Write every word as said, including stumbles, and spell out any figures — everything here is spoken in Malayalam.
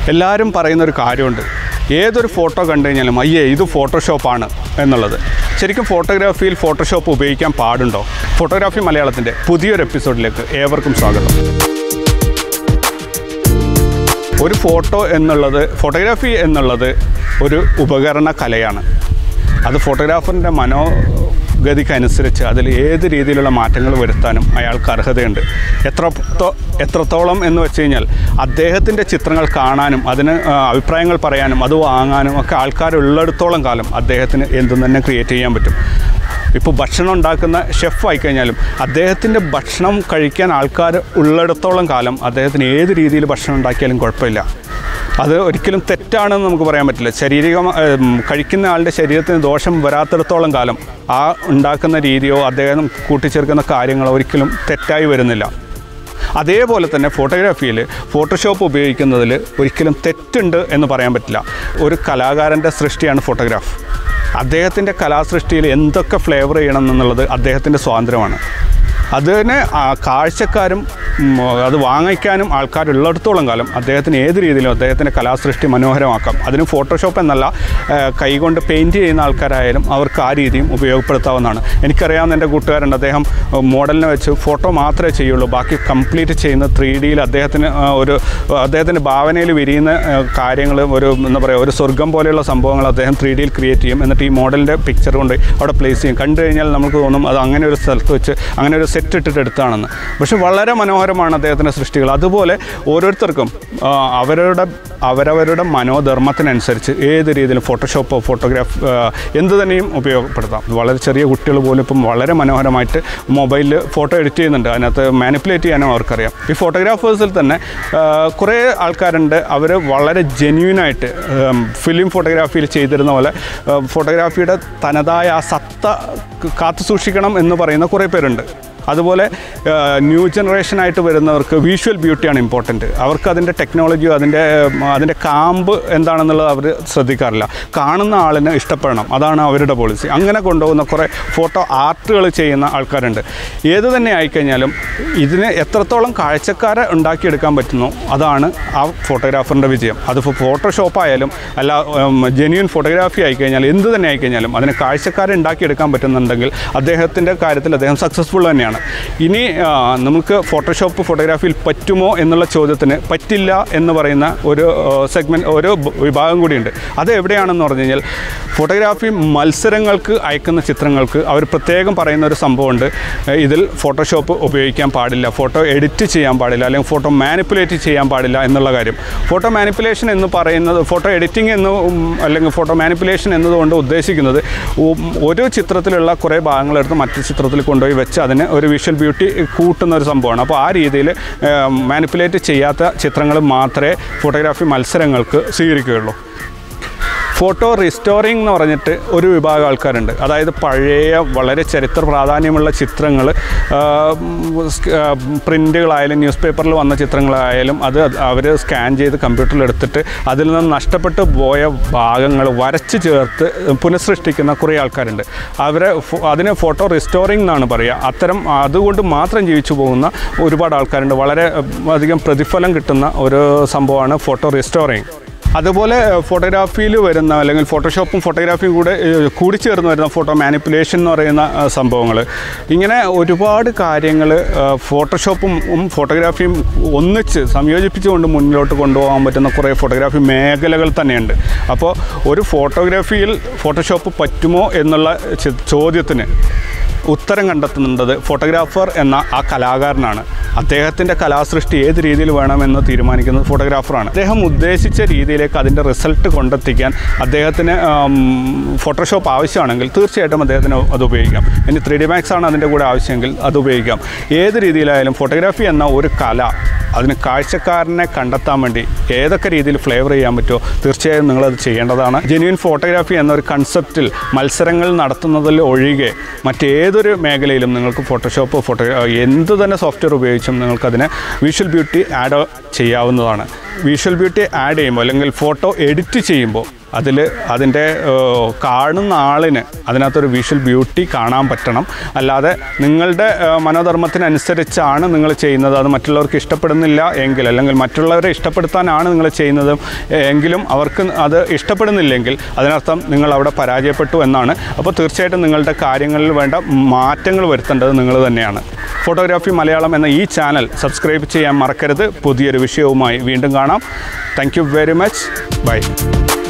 എല്ലാവരും പറയുന്നൊരു കാര്യമുണ്ട്, ഏതൊരു ഫോട്ടോ കണ്ടു കഴിഞ്ഞാലും അയ്യേ ഇത് ഫോട്ടോഷോപ്പാണ് എന്നുള്ളത്. ശരിക്കും ഫോട്ടോഗ്രാഫിയിൽ ഫോട്ടോഷോപ്പ് ഉപയോഗിക്കാൻ പാടുണ്ടോ? ഫോട്ടോഗ്രാഫി മലയാളത്തിൻ്റെ പുതിയൊരു എപ്പിസോഡിലേക്ക് ഏവർക്കും സ്വാഗതം. ഒരു ഫോട്ടോ എന്നുള്ളത്, ഫോട്ടോഗ്രാഫി എന്നുള്ളത് ഒരു ഉപകരണ കലയാണ്. അത് ഫോട്ടോഗ്രാഫറിൻ്റെ മനോഗതിക്കനുസരിച്ച് അതിൽ ഏത് രീതിയിലുള്ള മാറ്റങ്ങൾ വരുത്താനും അയാൾക്ക് അർഹതയുണ്ട്. എത്ര എത്രത്തോളം എന്ന് വെച്ച് കഴിഞ്ഞാൽ അദ്ദേഹത്തിൻ്റെ ചിത്രങ്ങൾ കാണാനും അതിന് അഭിപ്രായങ്ങൾ പറയാനും അത് വാങ്ങാനും ഒക്കെ ആൾക്കാരുള്ളിടത്തോളം കാലം അദ്ദേഹത്തിന് എന്തും തന്നെ ക്രിയേറ്റ് ചെയ്യാൻ പറ്റും. ഇപ്പോൾ ഭക്ഷണം ഉണ്ടാക്കുന്ന ഷെഫ് ആയിക്കഴിഞ്ഞാലും അദ്ദേഹത്തിൻ്റെ ഭക്ഷണം കഴിക്കാൻ ആൾക്കാർ ഉള്ളിടത്തോളം കാലം അദ്ദേഹത്തിന് ഏത് രീതിയിൽ ഭക്ഷണം ഉണ്ടാക്കിയാലും കുഴപ്പമില്ല. അത് ഒരിക്കലും തെറ്റാണെന്ന് നമുക്ക് പറയാൻ പറ്റില്ല. ശാരീരിക കഴിക്കുന്ന ആളുടെ ശരീരത്തിന് ദോഷം വരാത്തിടത്തോളം കാലം ആ ഉണ്ടാക്കുന്ന രീതിയോ അദ്ദേഹം കൂട്ടിച്ചേർക്കുന്ന കാര്യങ്ങളോ ഒരിക്കലും തെറ്റായി വരുന്നില്ല. അതേപോലെ തന്നെ ഫോട്ടോഗ്രാഫിയിൽ ഫോട്ടോഷോപ്പ് ഉപയോഗിക്കുന്നതിൽ ഒരിക്കലും തെറ്റുണ്ട് എന്ന് പറയാൻ പറ്റില്ല. ഒരു കലാകാരൻ്റെ സൃഷ്ടിയാണ് ഫോട്ടോഗ്രാഫ്. അദ്ദേഹത്തിൻ്റെ കലാസൃഷ്ടിയിൽ എന്തൊക്കെ ഫ്ലേവർ ചെയ്യണം എന്നുള്ളത് അദ്ദേഹത്തിൻ്റെ സ്വാതന്ത്ര്യമാണ്. അതിന് കാഴ്ചക്കാരും അത് വാങ്ങിക്കാനും ആൾക്കാരുള്ളിടത്തോളം കാലം അദ്ദേഹത്തിന് ഏത് രീതിയിലും അദ്ദേഹത്തിൻ്റെ കലാസൃഷ്ടി മനോഹരമാക്കാം. അതിന് ഫോട്ടോഷോപ്പ് എന്നല്ല, കൈകൊണ്ട് പെയിൻറ്റ് ചെയ്യുന്ന ആൾക്കാരായാലും അവർക്ക് ആ രീതിയും ഉപയോഗപ്പെടുത്താവുന്നതാണ്. എനിക്കറിയാവുന്ന എൻ്റെ കൂട്ടുകാരുണ്ട്, അദ്ദേഹം മോഡലിനെ വെച്ച് ഫോട്ടോ മാത്രമേ ചെയ്യുള്ളൂ, ബാക്കി കംപ്ലീറ്റ് ചെയ്യുന്ന ത്രീ ഡിയിൽ അദ്ദേഹത്തിന് ഒരു അദ്ദേഹത്തിൻ്റെ ഭാവനയിൽ വിരിയുന്ന കാര്യങ്ങൾ, ഒരു എന്താ പറയുക, ഒരു സ്വർഗം പോലെയുള്ള സംഭവങ്ങൾ അദ്ദേഹം ത്രീ ഡിയിൽ ക്രിയേറ്റ് ചെയ്യും. എന്നിട്ട് ഈ മോഡലിൻ്റെ പിക്ചർ കൊണ്ട് അവിടെ പ്ലേസ് ചെയ്യും. കണ്ടു കഴിഞ്ഞാൽ നമുക്ക് തോന്നും അത് അങ്ങനെ ഒരു സ്ഥലത്ത് വെച്ച് അങ്ങനെ ഒരു സെറ്റ് ഇട്ടിട്ട് എടുത്താണെന്ന്. പക്ഷെ വളരെ മനോഹരമാണ് അദ്ദേഹത്തിൻ്റെ സൃഷ്ടികൾ. അതുപോലെ ഓരോരുത്തർക്കും അവരുടെ അവരവരുടെ മനോധർമ്മത്തിനനുസരിച്ച് ഏത് രീതിയിലും ഫോട്ടോഷോപ്പോ ഫോട്ടോഗ്രാഫ് എന്ത് തന്നെയും ഉപയോഗപ്പെടുത്താം. വളരെ ചെറിയ കുട്ടികൾ പോലും ഇപ്പം വളരെ മനോഹരമായിട്ട് മൊബൈലിൽ ഫോട്ടോ എഡിറ്റ് ചെയ്യുന്നുണ്ട്. അതിനകത്ത് മാനിപ്പുലേറ്റ് ചെയ്യാനും അവർക്കറിയാം. ഈ ഫോട്ടോഗ്രാഫേഴ്സിൽ തന്നെ കുറേ ആൾക്കാരുണ്ട്, അവർ വളരെ ജെന്യൂനായിട്ട് ഫിലിം ഫോട്ടോഗ്രാഫിയിൽ ചെയ്തിരുന്ന പോലെ ഫോട്ടോഗ്രാഫിയുടെ തനതായ ആ സത്ത കാത്തു സൂക്ഷിക്കണം എന്ന് പറയുന്ന കുറേ പേരുണ്ട്. അതുപോലെ ന്യൂ ജനറേഷനായിട്ട് വരുന്നവർക്ക് വിഷ്വൽ ബ്യൂട്ടിയാണ് ഇമ്പോർട്ടൻറ്റ്. അവർക്ക് അതിൻ്റെ ടെക്നോളജിയോ അതിൻ്റെ അതിൻ്റെ കാമ്പ് എന്താണെന്നുള്ളത് അവർ ശ്രദ്ധിക്കാറില്ല. കാണുന്ന ആളിന് ഇഷ്ടപ്പെടണം, അതാണ് അവരുടെ പോളിസി. അങ്ങനെ കൊണ്ടുപോകുന്ന കുറേ ഫോട്ടോ ആർട്ടുകൾ ചെയ്യുന്ന ആൾക്കാരുണ്ട്. ഏത് തന്നെ ആയിക്കഴിഞ്ഞാലും ഇതിന് എത്രത്തോളം കാഴ്ചക്കാരെ ഉണ്ടാക്കിയെടുക്കാൻ പറ്റുന്നു അതാണ് ആ ഫോട്ടോഗ്രാഫറിൻ്റെ വിജയം. അതിപ്പോൾ ഫോട്ടോഷോപ്പായാലും അല്ല ജെന്യൂൻ ഫോട്ടോഗ്രാഫി ആയിക്കഴിഞ്ഞാൽ എന്ത് തന്നെ ആയിക്കഴിഞ്ഞാലും അതിന് കാഴ്ചക്കാരെ ഉണ്ടാക്കിയെടുക്കാൻ പറ്റുന്നുണ്ടെങ്കിൽ അദ്ദേഹത്തിൻ്റെ കാര്യത്തിൽ അദ്ദേഹം സക്സസ്ഫുൾ തന്നെയാണ്. ഇനി നമുക്ക് ഫോട്ടോഷോപ്പ് ഫോട്ടോഗ്രാഫിയിൽ പറ്റുമോ എന്നുള്ള ചോദ്യത്തിന് പറ്റില്ല എന്ന് പറയുന്ന ഒരു സെഗ്മെൻറ്റ്, ഒരു വിഭാഗം കൂടിയുണ്ട്. അത് എവിടെയാണെന്ന് പറഞ്ഞു കഴിഞ്ഞാൽ ഫോട്ടോഗ്രാഫി മത്സരങ്ങൾക്ക് അയക്കുന്ന ചിത്രങ്ങൾക്ക് അവർ പ്രത്യേകം പറയുന്ന ഒരു സംഭവമുണ്ട്. ഇതിൽ ഫോട്ടോഷോപ്പ് ഉപയോഗിക്കാൻ പാടില്ല, ഫോട്ടോ എഡിറ്റ് ചെയ്യാൻ പാടില്ല, അല്ലെങ്കിൽ ഫോട്ടോ മാനിപ്പുലേറ്റ് ചെയ്യാൻ പാടില്ല എന്നുള്ള കാര്യം. ഫോട്ടോ മാനിപ്പുലേഷൻ എന്ന് പറയുന്നത്, ഫോട്ടോ എഡിറ്റിംഗ് എന്ന് അല്ലെങ്കിൽ ഫോട്ടോ മാനിപ്പുലേഷൻ എന്നതുകൊണ്ട് ഉദ്ദേശിക്കുന്നത് ഒരു ചിത്രത്തിലുള്ള കുറേ ഭാഗങ്ങളെടുത്ത് മറ്റു ചിത്രത്തിൽ കൊണ്ടുപോയി വെച്ച് അതിന് ഒരു വിഷ്വൽ ബ്യൂട്ടി കൂട്ടുന്ന ഒരു സംഭവമാണ്. അപ്പോൾ ആ രീതിയിൽ മാനിപ്പുലേറ്റ് ചെയ്യാത്ത ചിത്രങ്ങൾ മാത്രമേ ഫോട്ടോഗ്രാഫി മത്സരങ്ങൾക്ക് സ്വീകരിക്കുകയുള്ളൂ. ഫോട്ടോ റിസ്റ്റോറിംഗ് എന്ന് പറഞ്ഞിട്ട് ഒരു വിഭാഗം ആൾക്കാരുണ്ട്. അതായത് പഴയ വളരെ ചരിത്ര പ്രാധാന്യമുള്ള ചിത്രങ്ങൾ, പ്രിൻ്റുകളായാലും ന്യൂസ് പേപ്പറിൽ വന്ന ചിത്രങ്ങളായാലും അത് അവർ സ്കാൻ ചെയ്ത് കമ്പ്യൂട്ടറിൽ എടുത്തിട്ട് അതിൽ നിന്ന് നഷ്ടപ്പെട്ടു പോയ ഭാഗങ്ങൾ വരച്ച് ചേർത്ത് പുനഃസൃഷ്ടിക്കുന്ന കുറേ ആൾക്കാരുണ്ട്. അവരെ അതിന് ഫോട്ടോ റിസ്റ്റോറിംഗ് എന്നാണ് പറയുക. അത്തരം അതുകൊണ്ട് മാത്രം ജീവിച്ചു പോകുന്ന ഒരുപാട് ആൾക്കാരുണ്ട്. വളരെ അധികം പ്രതിഫലം കിട്ടുന്ന ഒരു സംഭവമാണ് ഫോട്ടോ റിസ്റ്റോറിംഗ്. അതുപോലെ ഫോട്ടോഗ്രാഫിയിൽ വരുന്ന അല്ലെങ്കിൽ ഫോട്ടോഷോപ്പും ഫോട്ടോഗ്രാഫിയും കൂടെ കൂടിച്ചേർന്ന് വരുന്ന ഫോട്ടോ മാനിപ്പുലേഷൻ എന്ന് പറയുന്ന സംഭവങ്ങൾ, ഇങ്ങനെ ഒരുപാട് കാര്യങ്ങൾ ഫോട്ടോഷോപ്പും ഫോട്ടോഗ്രാഫിയും ഒന്നിച്ച് സംയോജിപ്പിച്ചുകൊണ്ട് മുന്നിലോട്ട് കൊണ്ടുപോകാൻ പറ്റുന്ന കുറേ ഫോട്ടോഗ്രാഫി മേഖലകൾ തന്നെയുണ്ട്. അപ്പോൾ ഒരു ഫോട്ടോഗ്രാഫിയിൽ ഫോട്ടോഷോപ്പ് പറ്റുമോ എന്നുള്ള ചോദ്യത്തിന് ഉത്തരം കണ്ടെത്തുന്നത് ഫോട്ടോഗ്രാഫർ എന്ന ആ കലാകാരനാണ്. അദ്ദേഹത്തിൻ്റെ കലാസൃഷ്ടി ഏത് രീതിയിൽ വേണമെന്ന് തീരുമാനിക്കുന്നത് ഫോട്ടോഗ്രാഫറാണ്. അദ്ദേഹം ഉദ്ദേശിച്ച രീതിയിലേക്ക് അതിൻ്റെ റിസൾട്ട് കൊണ്ടെത്തിക്കാൻ അദ്ദേഹത്തിന് ഫോട്ടോഷോപ്പ് ആവശ്യമാണെങ്കിൽ തീർച്ചയായിട്ടും അദ്ദേഹത്തിന് അത് ഉപയോഗിക്കാം. ഇനി ത്രീ ഡി മാക്സ് ആണ് അതിൻ്റെ കൂടെ ആവശ്യമെങ്കിൽ അത് ഉപയോഗിക്കാം. ഏത് രീതിയിലായാലും ഫോട്ടോഗ്രാഫി എന്ന ഒരു കല, അതിന് കാഴ്ചക്കാരനെ കണ്ടെത്താൻ വേണ്ടി ഏതൊക്കെ രീതിയിൽ ഫ്ലേവർ ചെയ്യാൻ പറ്റുമോ തീർച്ചയായും നിങ്ങളത് ചെയ്യേണ്ടതാണ്. ജെന്യൂൻ ഫോട്ടോഗ്രാഫി എന്നൊരു കൺസെപ്റ്റിൽ മത്സരങ്ങൾ നടത്തുന്നതിൽ ഒഴികെ മറ്റേതൊരു മേഖലയിലും നിങ്ങൾക്ക് ഫോട്ടോഷോപ്പ് ഫോട്ടോ എന്ത് തന്നെ സോഫ്റ്റ്വെയർ ഉപയോഗിച്ചും നിങ്ങൾക്കതിന് വിഷ്വൽ ബ്യൂട്ടി ആഡ് ചെയ്യാവുന്നതാണ്. വിഷ്വൽ ബ്യൂട്ടി ആഡ് ചെയ്യുമ്പോൾ അല്ലെങ്കിൽ ഫോട്ടോ എഡിറ്റ് ചെയ്യുമ്പോൾ അതിൽ അതിൻ്റെ കാണുന്ന ആളിന് അതിനകത്തൊരു വിഷ്വൽ ബ്യൂട്ടി കാണാൻ പറ്റണം. അല്ലാതെ നിങ്ങളുടെ മനോധർമ്മത്തിനനുസരിച്ചാണ് നിങ്ങൾ ചെയ്യുന്നത്, അത് മറ്റുള്ളവർക്ക് ഇഷ്ടപ്പെടുന്നില്ല എങ്കിൽ, അല്ലെങ്കിൽ മറ്റുള്ളവരെ ഇഷ്ടപ്പെടുത്താനാണ് നിങ്ങൾ ചെയ്യുന്നത് എങ്കിലും അവർക്ക് അത് ഇഷ്ടപ്പെടുന്നില്ലെങ്കിൽ അതിനർത്ഥം നിങ്ങൾ അവിടെ പരാജയപ്പെട്ടു എന്നാണ്. അപ്പോൾ തീർച്ചയായിട്ടും നിങ്ങളുടെ കാര്യങ്ങളിൽ വേണ്ട മാറ്റങ്ങൾ വരുത്തേണ്ടത് നിങ്ങൾ തന്നെയാണ്. ഫോട്ടോഗ്രാഫി മലയാളം എന്ന ഈ ചാനൽ സബ്സ്ക്രൈബ് ചെയ്യാൻ മറക്കരുത്. പുതിയൊരു വിഷയവുമായി വീണ്ടും കാണാം. Thank you very much. By.